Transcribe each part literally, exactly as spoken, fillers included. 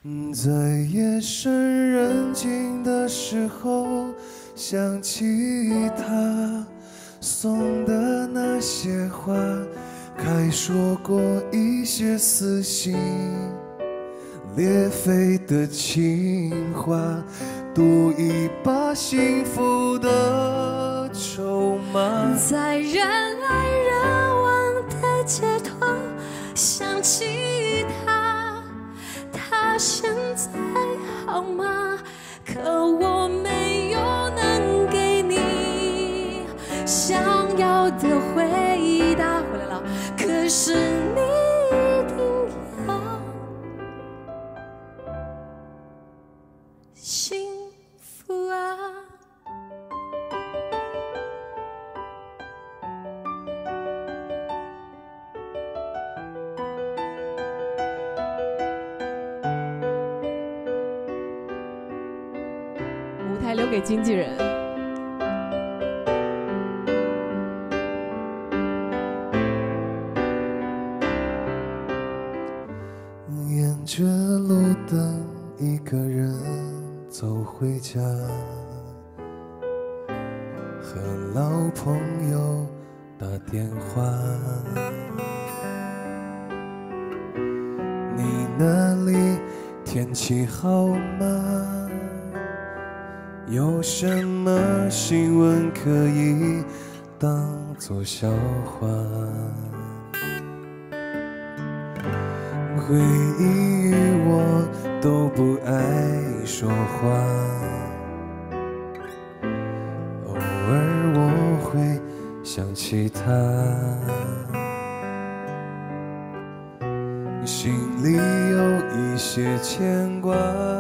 在夜深人静的时候，想起他送的那些话，还说过一些撕心裂肺的情话，赌一把幸福的筹码。 在人来人往的街头，想起他，他现在好吗？可我没有能给你想要的回答。回来了，可是你一定要幸福啊！ 舞台留给经纪人。 沿着路灯，一个人走回家，和老朋友打电话。你那里天气好吗？有什么新闻可以当作笑话？回忆与我都不爱说话，偶尔我会想起他，心里有一些牵挂，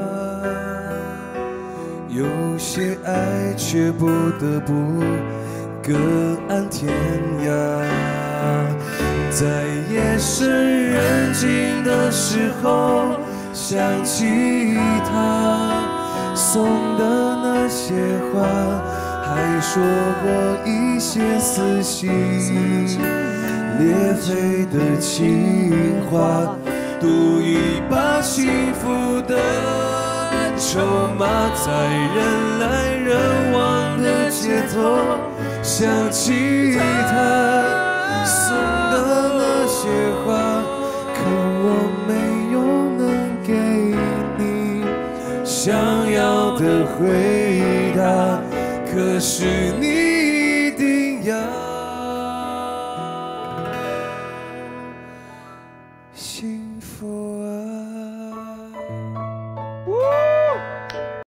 有些爱却不得不各安天涯。在夜深人静的时候，想起他送的那些话，还说过一些撕心裂肺的情话，赌一把幸福的筹码。在人来人往的街头，想起他送的那些话，可我没有能给你想要的回答，可是你一定要幸福啊！